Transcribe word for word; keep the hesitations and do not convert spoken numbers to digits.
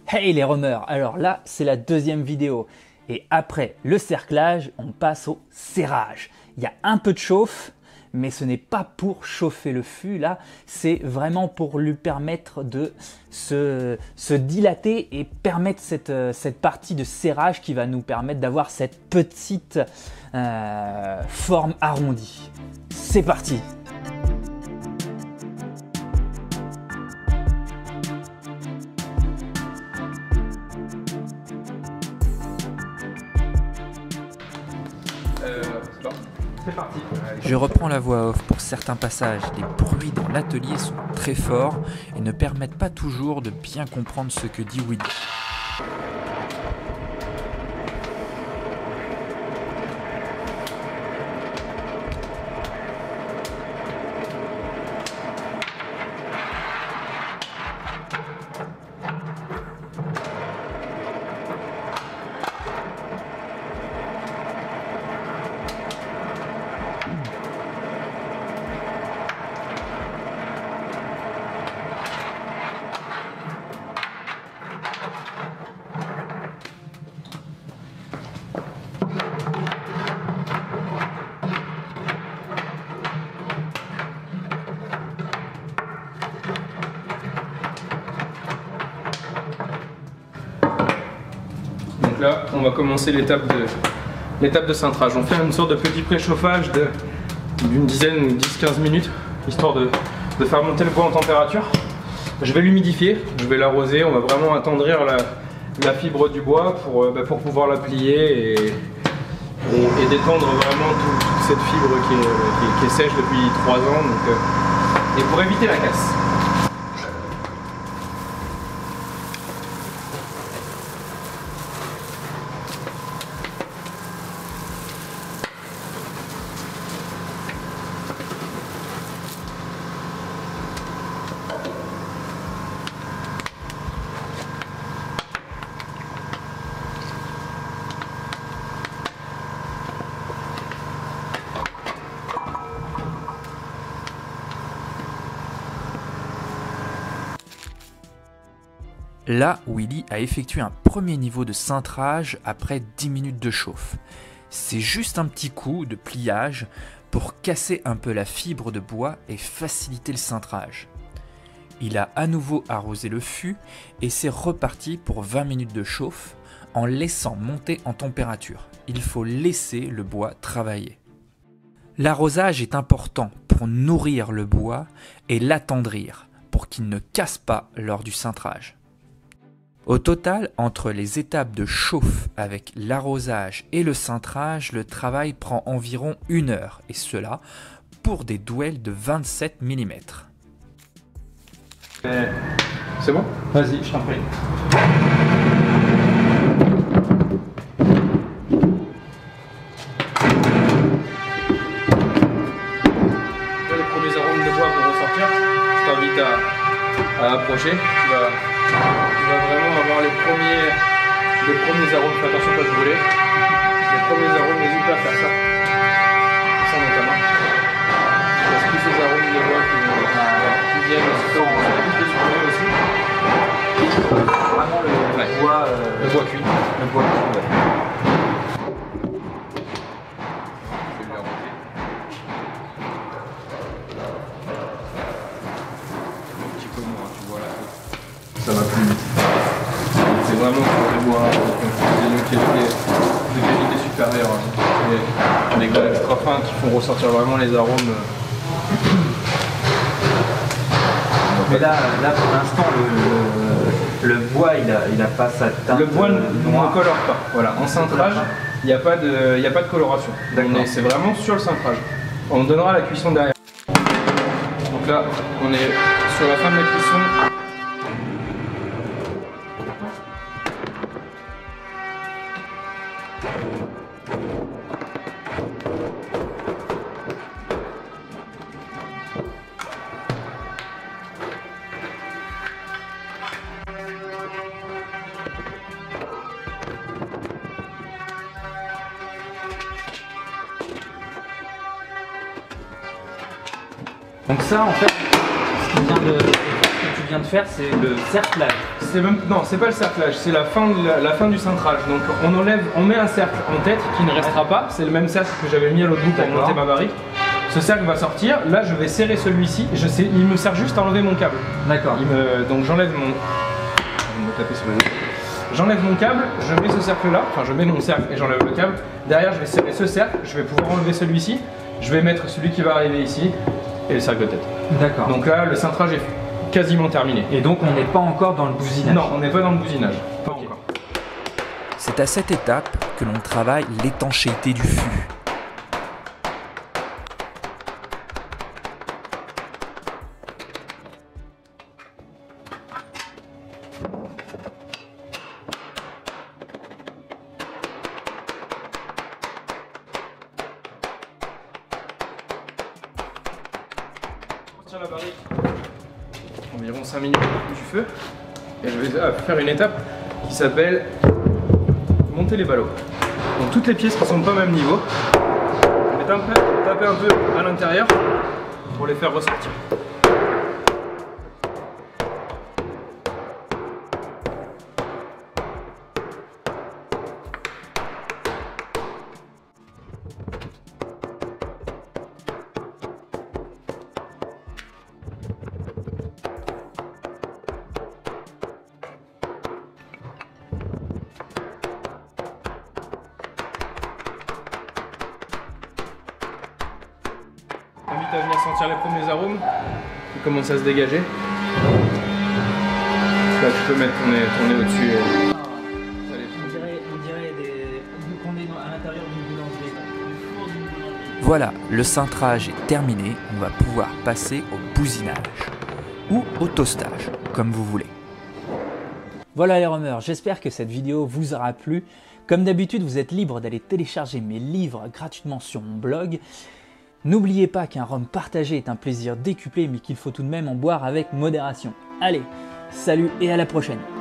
Hey les roamers, alors là c'est la deuxième vidéo et après le cerclage on passe au serrage. Il y a un peu de chauffe mais ce n'est pas pour chauffer le fût là, c'est vraiment pour lui permettre de se, se dilater et permettre cette, cette partie de serrage qui va nous permettre d'avoir cette petite euh, forme arrondie. C'est parti! C'est parti. Je reprends la voix off pour certains passages. Les bruits dans l'atelier sont très forts et ne permettent pas toujours de bien comprendre ce que dit Willy. Donc là, on va commencer l'étape de l'étape de cintrage. On fait une sorte de petit préchauffage d'une dizaine ou dix à quinze minutes, histoire de, de faire monter le bois en température. Je vais l'humidifier, je vais l'arroser, on va vraiment attendrir la, la fibre du bois pour, bah, pour pouvoir la plier et, et, et détendre vraiment tout, toute cette fibre qui est, qui est, qui est sèche depuis trois ans, donc, euh, et pour éviter la casse. Là, Willy a effectué un premier niveau de cintrage après dix minutes de chauffe. C'est juste un petit coup de pliage pour casser un peu la fibre de bois et faciliter le cintrage. Il a à nouveau arrosé le fût et c'est reparti pour vingt minutes de chauffe en laissant monter en température. Il faut laisser le bois travailler. L'arrosage est important pour nourrir le bois et l'attendrir pour qu'il ne casse pas lors du cintrage. Au total, entre les étapes de chauffe avec l'arrosage et le cintrage, le travail prend environ une heure, et cela pour des douelles de vingt-sept millimètres. C'est bon? Vas-y, je t'en prie. Les premiers arômes de bois vont ressortir. Je t'invite à, à approcher. Tu vas, tu vas vraiment avoir les premiers, les premiers arômes. Fais attention pas de brûler. Les premiers arômes, n'hésite pas à faire ça. Ça notamment. Parce que ces arômes de bois qui, qui viennent aussitôt, on évite de se brûler aussi. Vraiment le, ouais. le bois, euh, le bois cuit. Le bois cuit, ouais. Ça va plus vite. C'est vraiment pour les bois de qualité, de qualité supérieure. C'est des grains extra fins qui font ressortir vraiment les arômes. Mais là, là pour l'instant, le, le, le bois, il n'a il a pas sa teinte. Le bois ne, noire. ne colore pas. Voilà. En cintrage, il n'y a, a pas de coloration. C'est vraiment sur le cintrage. On donnera la cuisson derrière. Donc là, on est sur la fin de la cuisson. Donc ça, en fait, ce, qui vient de, ce que tu viens de faire, c'est le cerclage. c'est même non, c'est pas le cerclage, c'est la fin de la, la fin du cintrage. Donc on enlève, on met un cercle en tête qui ne restera pas. C'est le même cercle que j'avais mis à l'autre bout pour monter ma barrique. Ce cercle va sortir. Là, je vais serrer celui-ci. Je sais, il me sert juste à enlever mon câble. D'accord. Donc j'enlève mon. Je vais me taper sur la nuque. J'enlève mon câble, je mets ce cercle là, enfin je mets mon cercle et j'enlève le câble. Derrière je vais serrer ce cercle, je vais pouvoir enlever celui-ci, je vais mettre celui qui va arriver ici et le cercle de tête. D'accord. Donc là le cintrage est quasiment terminé. Et donc on n'est pas encore dans le bousinage? Non, on n'est pas dans le bousinage. Pas okay. encore. C'est à cette étape que l'on travaille l'étanchéité du fût. La barrique environ cinq minutes du feu et je vais faire une étape qui s'appelle monter les ballots. Donc toutes les pièces qui ne sont pas au même niveau, je vais taper, taper un peu à l'intérieur pour les faire ressortir. Je t'invite à venir sentir les premiers arômes qui commencent à se dégager. Là, tu peux mettre ton nez, ton nez au-dessus. Et... On dirait, on dirait des... qu'on est à l'intérieur d'une boulangerie. Voilà, le cintrage est terminé. On va pouvoir passer au bousinage ou au toastage, comme vous voulez. Voilà les rumeurs, j'espère que cette vidéo vous aura plu. Comme d'habitude, vous êtes libre d'aller télécharger mes livres gratuitement sur mon blog. N'oubliez pas qu'un rhum partagé est un plaisir décuplé, mais qu'il faut tout de même en boire avec modération. Allez, salut et à la prochaine!